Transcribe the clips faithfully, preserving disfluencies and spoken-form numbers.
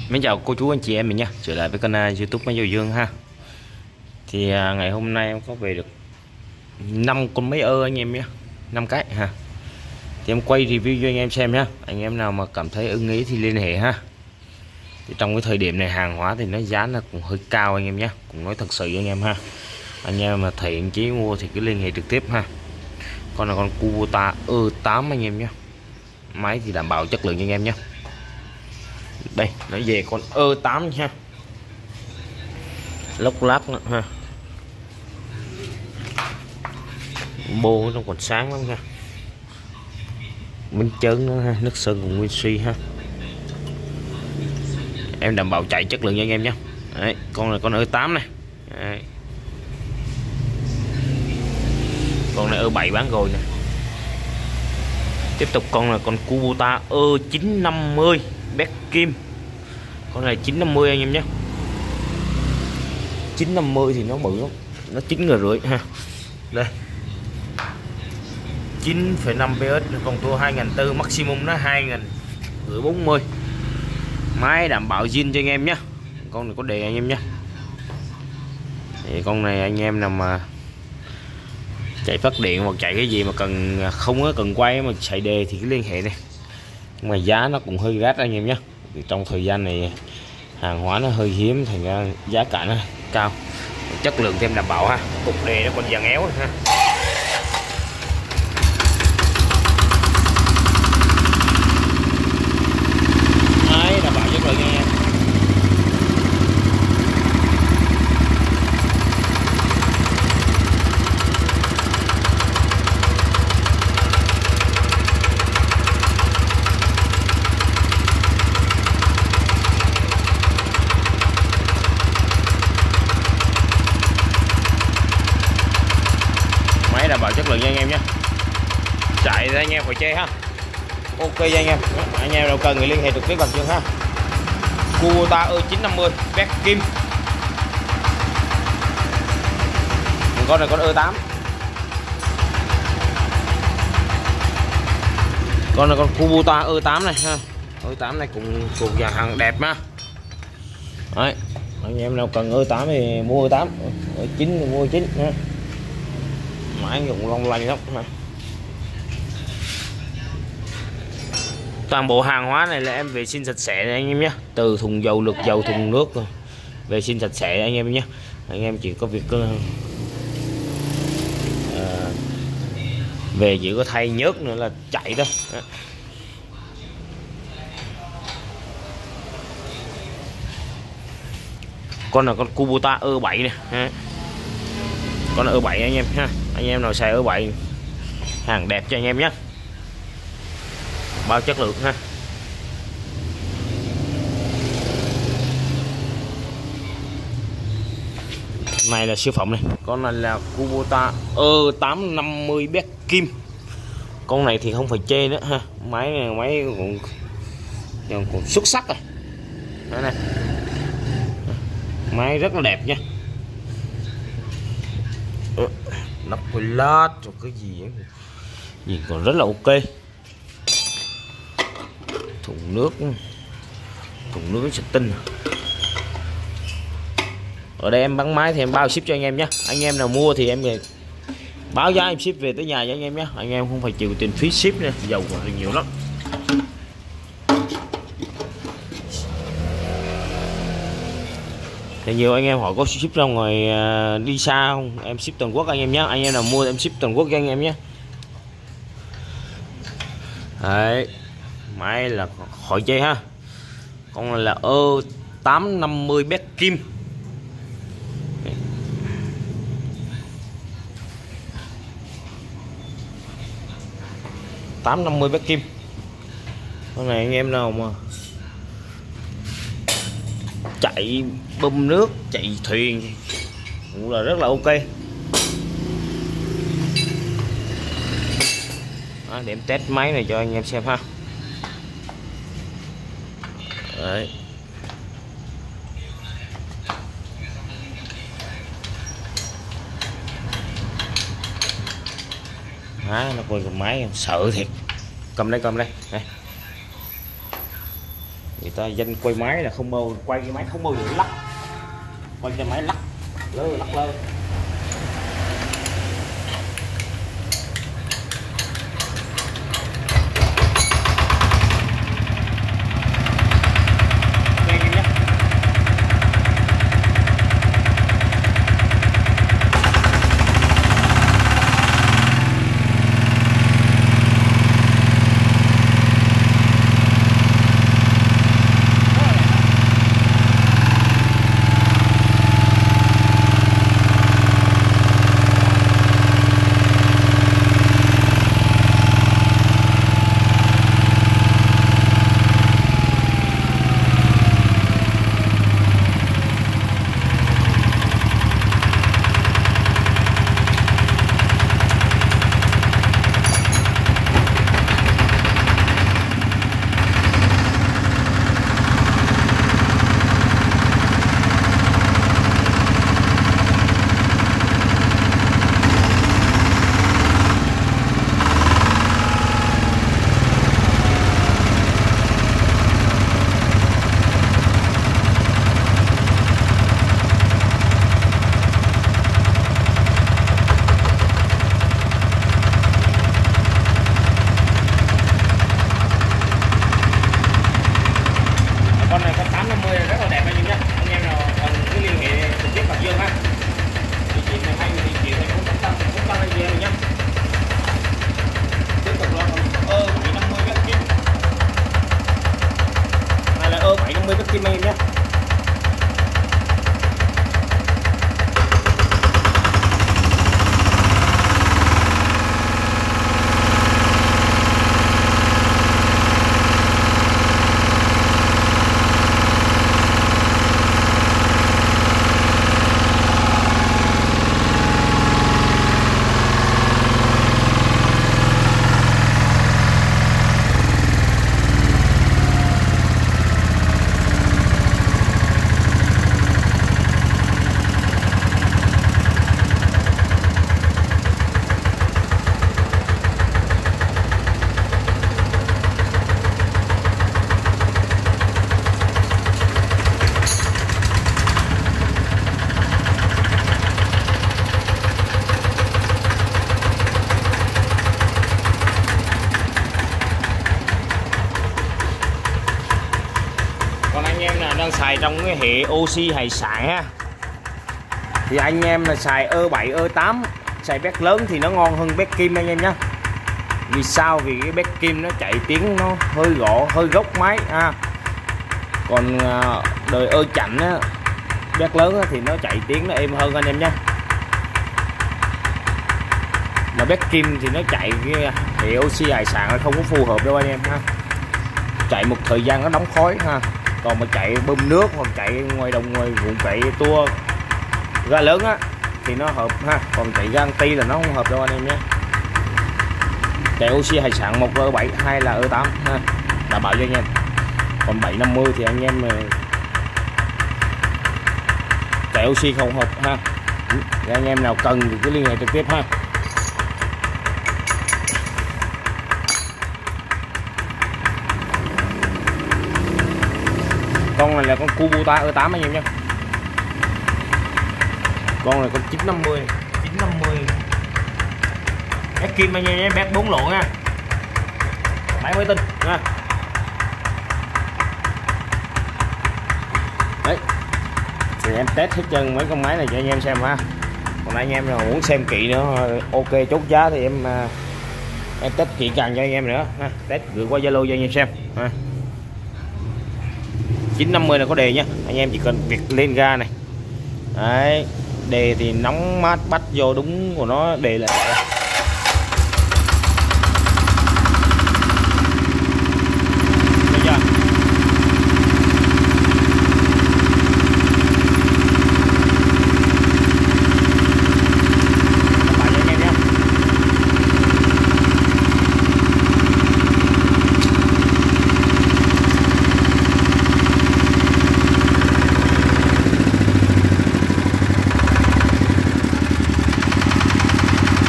Mến chào cô chú anh chị em mình nha, trở lại với kênh uh, YouTube Máy Dầu Dương ha. Thì uh, ngày hôm nay em có về được năm con máy ơ anh em nhé, năm cái ha. Thì em quay review cho anh em xem nhá. Anh em nào mà cảm thấy ưng ý thì liên hệ ha. Thì trong cái thời điểm này hàng hóa thì nó giá là cũng hơi cao anh em nhé, cũng nói thật sự với anh em ha. Anh em mà thấy anh chí mua thì cứ liên hệ trực tiếp ha. Con là con Kubota ơ tám anh em nhé. Máy thì đảm bảo chất lượng cho anh em nhé. Đây nó về con ơ tám ha, lốc lác nữa ha, bô nó còn sáng lắm nha, minh chớn nữa ha, nước sơn cùng nguyên suy ha, em đảm bảo chạy chất lượng cho anh em nhé. Đấy, con này con ơ tám này. Đấy. Con này ơ bảy bán rồi nè. Tiếp tục con là con Kubota ơ chín năm mươi Bét Kim. Con này chín năm mươi anh em nhé. chín năm mươi thì nó bự lắm, nó chín người rưỡi ha. Đây chín phẩy năm pê ét, còn tua hai nghìn bốn trăm, maximum nó hai nghìn bốn mươi. Máy đảm bảo zin cho anh em nhé. Con này có đề anh em nhé. Thì con này anh em nào mà chạy phát điện hoặc chạy cái gì mà cần không có cần quay mà chạy đề thì cứ liên hệ đây. Nhưng mà giá nó cũng hơi gắt anh em nhé. Trong thời gian này hàng hóa nó hơi hiếm, thành ra giá cả nó cao, chất lượng thêm đảm bảo ha. Cục đề nó còn vàng éo ha. Đấy, đảm bảo chất lượng nha em. Đảm bảo chất lượng nha anh em nhé. Chạy ra anh em khỏi chê ha. Ok cho anh em. Anh em nào cần người liên hệ trực tiếp bằng chương ha. Kubota ơ chín năm mươi Bét Kim. Con này con ơ tám. Con này con Kubota ơ tám này ha. ơ tám này cũng thuộc dạng hàng đẹp ha. Đấy, anh em nào cần ơ tám thì mua ơ tám, ơ chín thì mua ơ chín ha. Máy dùng long lanh lắm mà. Toàn bộ hàng hóa này là em vệ sinh sạch sẽ anh em nhé, từ thùng dầu, lược dầu, thùng nước vệ sinh sạch sẽ anh em nhé. Anh em chỉ có việc uh, về chỉ có thay nhớt nữa là chạy đó. Đó. Con là con Kubota ơ bảy này ha. Con ơ bảy anh em ha. Anh em nào xài ơ bảy hàng đẹp cho anh em nhé, bao chất lượng ha. Này là siêu phẩm này. Con này là Kubota ơ tám năm mươi Bét Kim. Con này thì không phải chê nữa ha. Máy này máy cũng, cũng xuất sắc rồi. Đây này. Máy rất là đẹp nha. Nắp lát rồi cái gì ấy. Nhìn còn rất là ok. Thùng nước, thùng nước sẽ tinh. Ở đây em bán máy thì em bao ship cho anh em nhé. Anh em nào mua thì em báo giá em ship về tới nhà cho anh em nhé. Anh em không phải chịu tiền phí ship nữa, dầu còn nhiều lắm. Thì nhiều anh em hỏi có ship ra ngoài đi xa không, em ship toàn quốc anh em nhé. Anh em nào mua em ship toàn quốc cho anh em nhé. Đấy, máy là khỏi chơi ha. Con này là ơ tám năm mươi Bét Kim. tám năm mươi Bét Kim. Con này anh em nào mà chạy bơm nước, chạy thuyền cũng là rất là ok. Đó, để em test máy này cho anh em xem ha. Đấy. Đó, nó coi cái máy sợ thiệt. Cầm đây, cầm đây. Đây. Người ta danh quay máy là không bao quay cái máy không bao giờ lắc, quay cái máy lắc lơ lắc lơ. Con này con tám năm mươi rất là đẹp anh em nhé. Anh em nào cần cứ liên hệ trực tiếp Bạch Dương ha. Địa chỉ này hay địa chỉ này cũng không tăng cũng tăng anh em nhé. Tiếp tục lo ơ bảy năm mươi mét kim. Này là ơ bảy năm mươi mét kim anh em nhé. Còn anh em là đang xài trong cái hệ oxy hải sản ha, thì anh em là xài ơ bảy ơ tám, xài bét lớn thì nó ngon hơn bét kim anh em nhé. Vì sao? Vì cái bét kim nó chạy tiếng nó hơi gõ hơi gốc máy ha. Còn đời ơ chạnh á, bét lớn á, thì nó chạy tiếng nó êm hơn anh em nhé. Mà bét kim thì nó chạy cái hệ oxy hải sản nó không có phù hợp đâu anh em ha. Chạy một thời gian nó đóng khói ha. Còn mà chạy bơm nước hoặc chạy ngoài đồng ngoài vùng chạy tua ga lớn á thì nó hợp ha. Còn chạy ga ti là nó không hợp đâu anh em nhé. Chạy oxy hải sản một ơ bảy, hai là ơ tám ha, đảm bảo cho anh em. Còn bảy năm mươi thì anh em chạy oxy không hợp ha. Thì anh em nào cần thì cứ liên hệ trực tiếp ha. Con này là con Kubota ơ tám anh em nhé. Con này con chín năm mươi, chín năm mươi. Bét kim anh em nhé, bét bốn lỗ nha. Máy mới tinh nha. Đấy. Thì em test hết chân mấy con máy này cho anh em xem ha. Còn anh em nào muốn xem kỹ nữa, ok chốt giá thì em em test kỹ càng cho anh em nữa ha. Test gửi qua Zalo cho anh em xem ha. chín năm mươi là có đề nha. Anh em chỉ cần việc lên ga này. Đấy, đề thì nóng mát bắt vô đúng của nó, đề là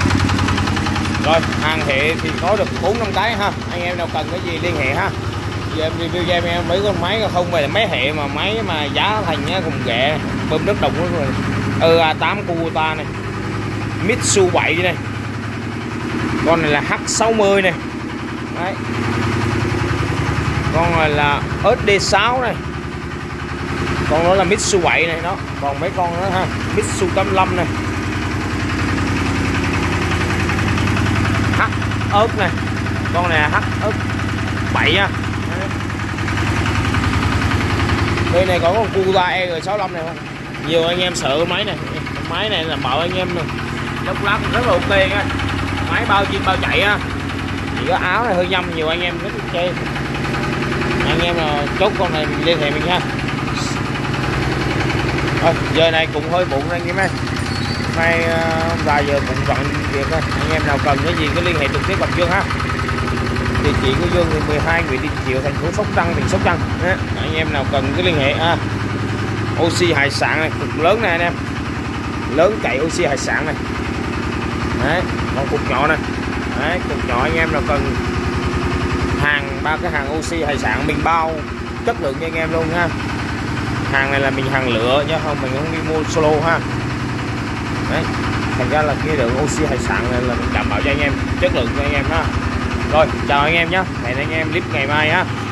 rồi, hàng hệ thì có được bốn năm cái ha. Anh em nào cần cái gì liên hệ ha. giờ em review cho em, em mấy con máy không phải là máy hệ mà máy mà giá thành á, cùng ghẹ bơm nước đồng rồi. Ừ, a tám Kubota này, Mitsu bảy này, con này là H sáu mươi này. Đấy. Con này là ét đê sáu này, con đó là Mitsu bảy này đó. Còn mấy con đó ha, Mitsu tám mươi lăm này, H ớt này, con này là H ớt bảy nha. Bên này có con Kubota E R sáu mươi lăm này không? Nhiều anh em sợ máy này, máy này là bảo anh em lốc lắc rất là ok nha. Máy bao zin bao chạy á, chỉ có áo này hơi nhâm, nhiều anh em rất ok. Anh em là chốt con này mình liên hệ mình nha. Thôi giờ này cũng hơi bụng anh em ơi, nay vài giờ cũng bận việc thôi. Anh em nào cần cái gì cứ liên hệ trực tiếp gặp Dương ha. Địa chỉ của Dương thì mười hai Nguyễn Đình Chiểu, thành phố Sóc Trăng, tỉnh Sóc Trăng. Đấy. Anh em nào cần cứ liên hệ ha. Oxy hải sản này, cục lớn này anh em, lớn chạy oxy hải sản này. Đấy, còn cục nhỏ này. Đấy, cục nhỏ anh em nào cần hàng, ba cái hàng oxy hải sản mình bao chất lượng cho anh em luôn ha. Hàng này là mình hàng lựa chứ không mình không đi mua solo ha. Đấy, thành ra là cái lượng oxy hải sản này là mình đảm bảo cho anh em chất lượng cho anh em ha. Rồi chào anh em nhé, hẹn anh em clip ngày mai ha.